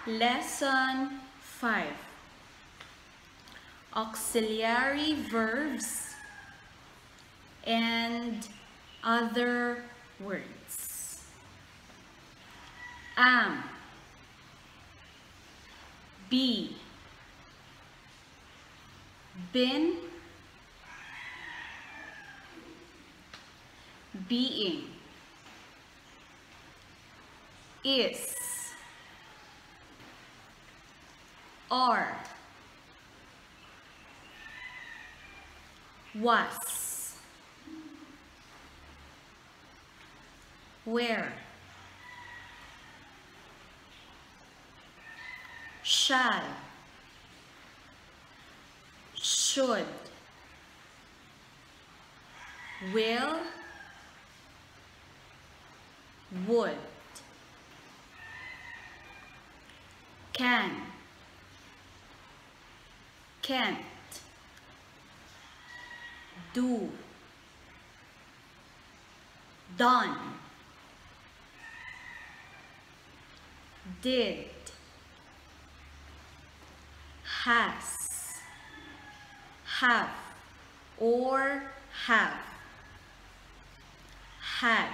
Lesson 5. Auxiliary verbs and other words. Am, be, been, being, is, are, was, where, shall, should, will, would, can, can't, do, done, did, has, have or have, had,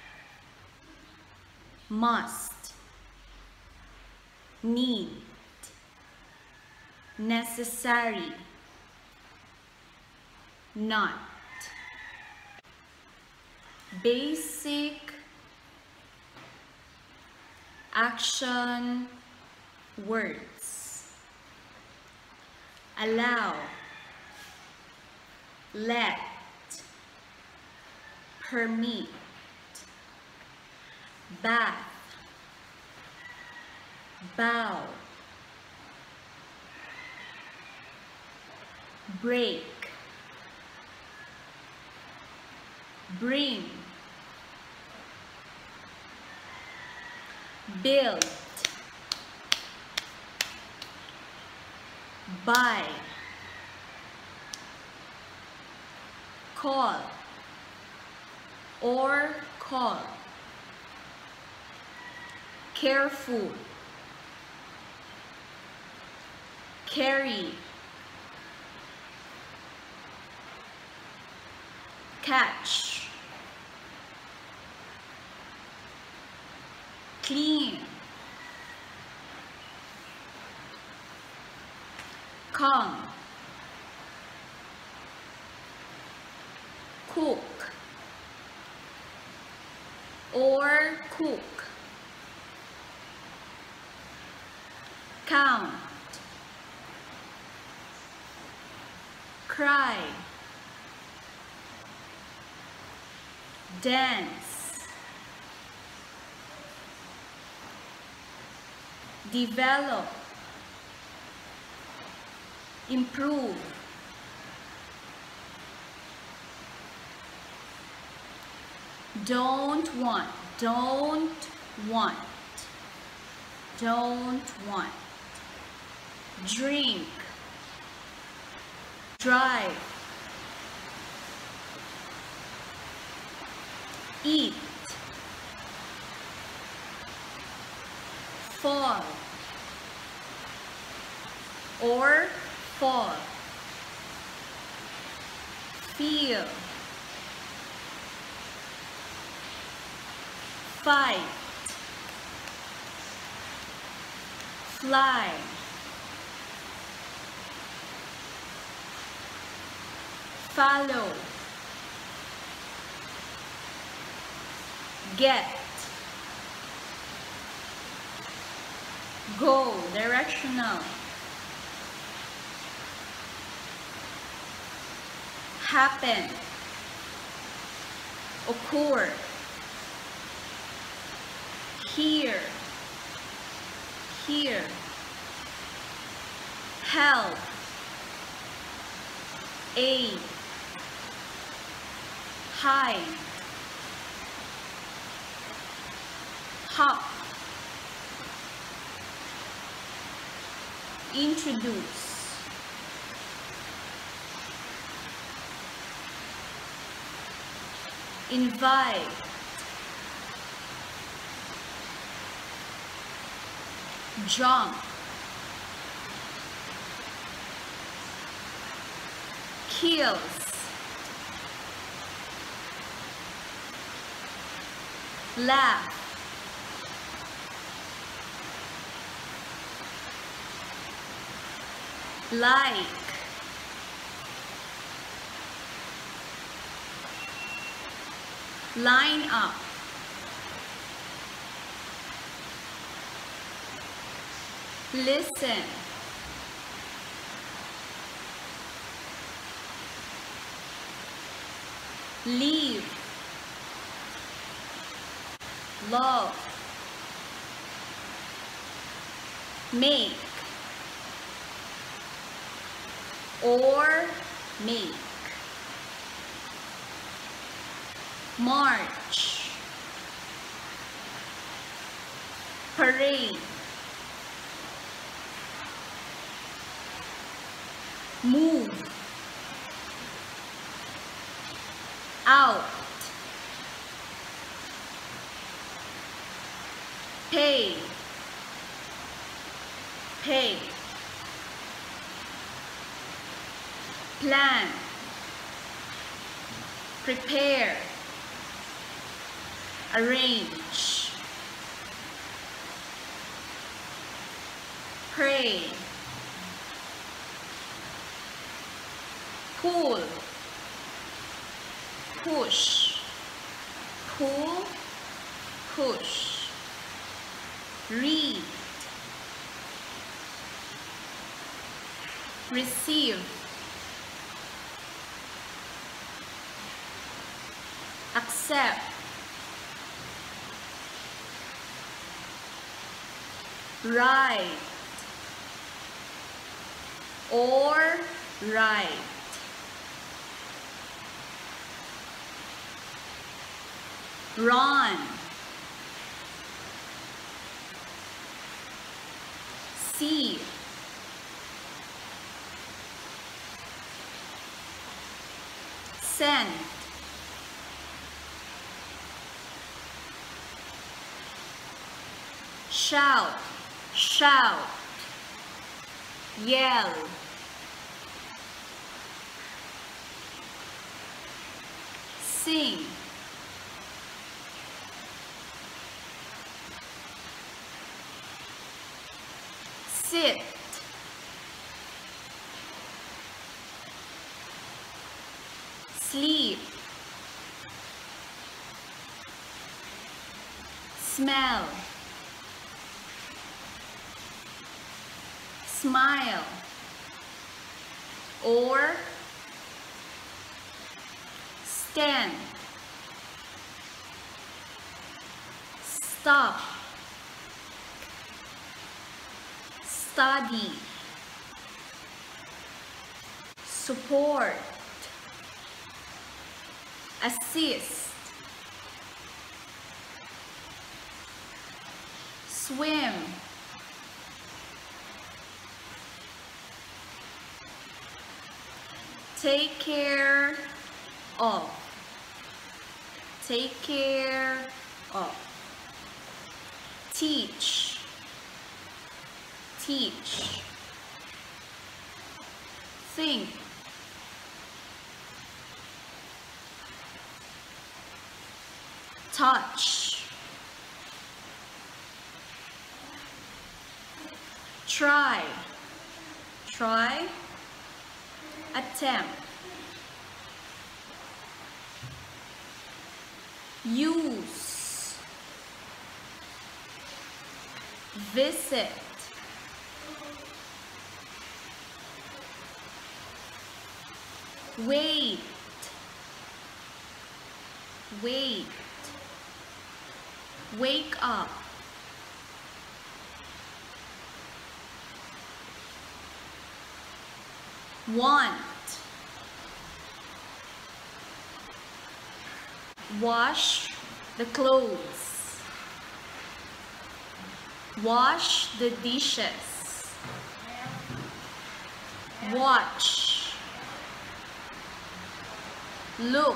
must, need, necessary, not. Basic action words: allow, let, permit, bath, bow, break, bring, build, buy, call or call, careful, carry, catch, clean, come, cook or cook, count, cry, dance, develop, improve, don't want, don't want, don't want, drink, drive, eat, fall or fall, feel, fight, fly, follow, get, go, directional, happen, occur, hear, hear, help, aid, hide, hop, introduce, invite, jump, kills, laugh, like, line up, listen, leave, love, make, or make, march, parade, move, out, pay, pay, plan, prepare, arrange, pray, pull, push, pull, push, read, receive, accept, write, or write, run, see, send, shout, shout, yell, sing, sit, sleep, smell, smile, or stand, stop, study, support, assist, swim, take care of, take care of, teach, teach, think, touch, try, try, attempt, use, visit, wait, wait, wake up, want, wash the clothes, wash the dishes, watch, look,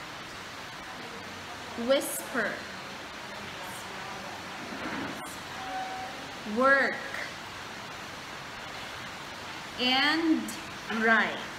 whisper, work, and write.